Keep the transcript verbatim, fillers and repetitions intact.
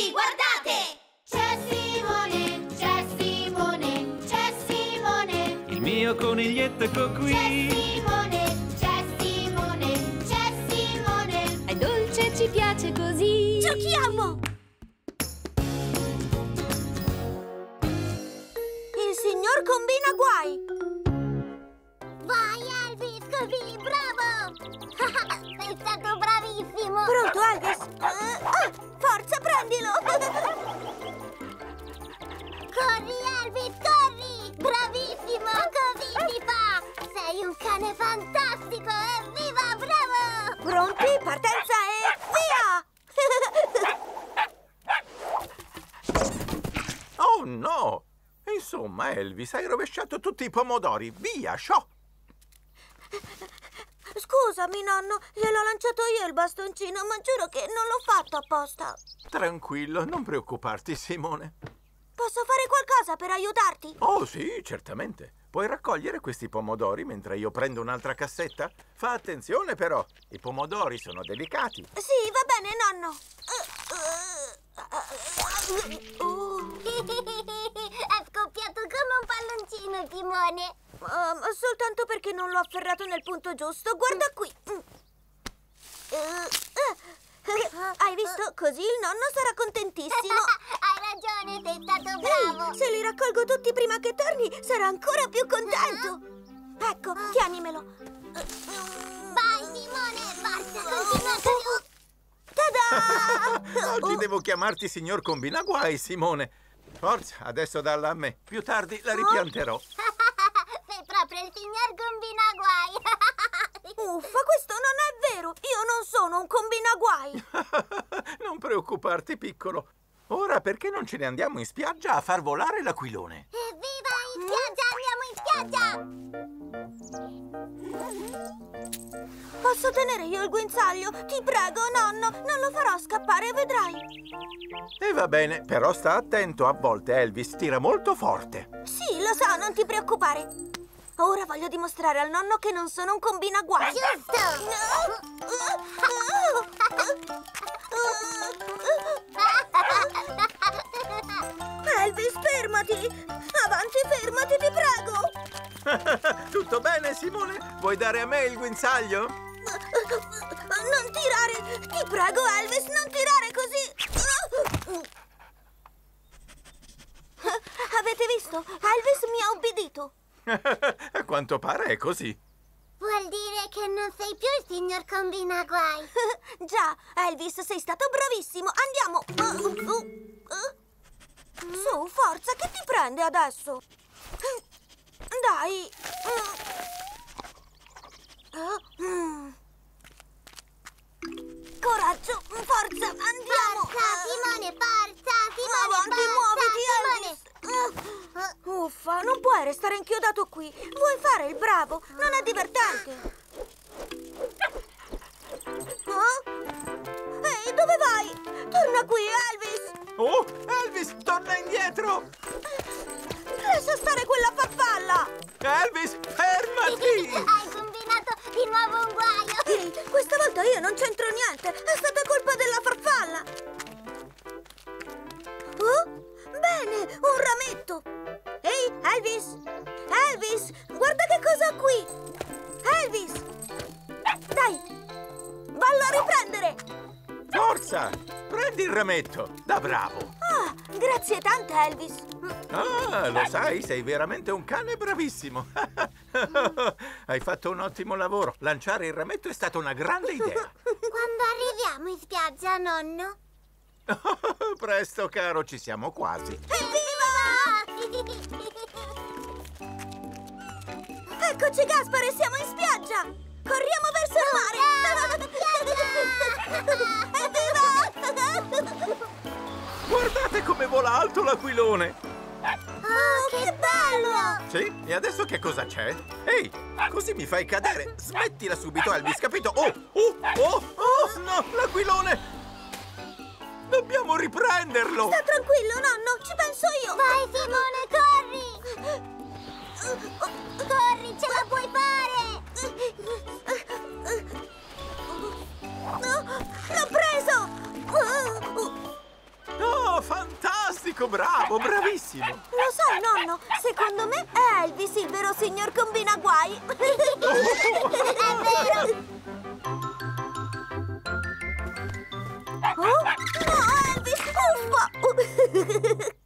Tutti guardate! C'è Simone, c'è Simone, c'è Simone. Il mio coniglietto ecco qui. C'è Simone, c'è Simone, c'è Simone. È dolce, ci piace così. Giochiamo! Il signor combina guai. Vai, Elvis, così, bravo! Sei stato bravissimo! Pronto, Elvis? Uh, ah, forza, prendilo! Corri, Elvis, corri! Bravissimo, così si fa! Sei un cane fantastico, evviva, bravo! Pronti, partenza e via! Oh no! Insomma, Elvis, hai rovesciato tutti i pomodori. Via, sciò! Scusami, nonno, gliel'ho lanciato io il bastoncino, ma giuro che non l'ho fatto apposta. Tranquillo, non preoccuparti, Simone. Posso fare qualcosa per aiutarti? Oh, sì, certamente. Puoi raccogliere questi pomodori mentre io prendo un'altra cassetta? Fa attenzione, però. I pomodori sono delicati. Sì, va bene, nonno. Uh, uh, uh, uh. È scoppiato come un palloncino, Simone. Uh, soltanto perché non l'ho afferrato nel punto giusto. Guarda qui. Uh, uh. Hai visto? Così il nonno sarà contentissimo. Hai ragione, sei stato bravo. Ehi, se li raccolgo tutti prima che torni, sarà ancora più contento. Ecco, tienimelo. Vai, Simone, forza, continua così. Tada! Oggi devo chiamarti signor Combinaguai, Simone. Forza, adesso dalla a me. Più tardi la ripianterò. Sei proprio il signor Combinaguai. Uffa, questo non è vero. Io non sono un combinaguai. Non preoccuparti, piccolo. Ora perché non ce ne andiamo in spiaggia a far volare l'aquilone? Evviva, in spiaggia, andiamo in spiaggia. Posso tenere io il guinzaglio? Ti prego, nonno, non lo farò scappare, vedrai. E va bene, però sta attento, a volte Elvis tira molto forte. Sì, lo so, non ti preoccupare. Ora voglio dimostrare al nonno che non sono un combinaguai. Giusto! Elvis, fermati! Avanti, fermati, ti prego! Tutto bene, Simone? Vuoi dare a me il guinzaglio? Non tirare! Ti prego, Elvis, non tirare così! Avete visto? Elvis mi ha obbedito. A quanto pare è così. Vuol dire che non sei più il signor Combinaguai. Già, Elvis, sei stato bravissimo. Andiamo. Uh, uh, uh. Su, forza, che ti prende adesso? Dai. Uh, uh. Coraggio, forza, andiamo. Forza, Simone, forza, Simone, Avanti, forza, muoviti, Simone. Elvis. Uh. Uffa, non puoi restare inchiodato qui. Vuoi fare il bravo? Non è divertente. Oh? Ehi, dove vai? Torna qui, Elvis. Oh, Elvis, torna indietro! Lascia stare quella farfalla. Elvis, fermati! Hai combinato di nuovo un guaio. Ehi, questa volta io non c'entro niente. È stata colpa della farfalla. Oh? Bene, un rametto. Ehi, Elvis! Elvis, guarda che cosa ho qui! Elvis! Dai, vallo a riprendere! Forza! Prendi il rametto, da bravo! Ah, grazie tante, Elvis! Ah, lo sai, sei veramente un cane bravissimo! Hai fatto un ottimo lavoro. Lanciare il rametto è stata una grande idea. Quando arriviamo in spiaggia, nonno? Presto, caro, ci siamo quasi. Evviva! Eccoci, Gaspare, siamo in spiaggia! Corriamo verso il mare! Evviva! Guardate come vola alto l'aquilone! Oh, che bello! Sì? E adesso che cosa c'è? Ehi, così mi fai cadere! Smettila subito, Elvis, capito? Oh, oh, oh, oh, no, l'aquilone! Dobbiamo riprenderlo! Sta tranquillo, nonno, ci penso io! Vai, Simone, corri! Corri, ce la puoi fare! No, l'ho preso! Oh, fantastico, bravo, bravissimo. Lo sai, nonno, secondo me è Elvis il vero signor Combinaguai. È vero. Oh, no, Elvis, uffa.